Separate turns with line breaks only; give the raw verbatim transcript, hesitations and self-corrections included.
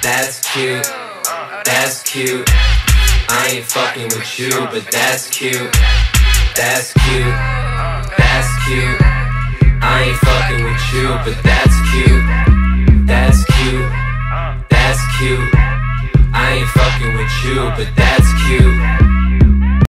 that's cute, that's cute. I ain't fucking with you, but that's cute, that's cute, that's cute. I ain't fucking with you, but that's cute, that's cute, that's cute. I ain't fucking with you, but that's cute.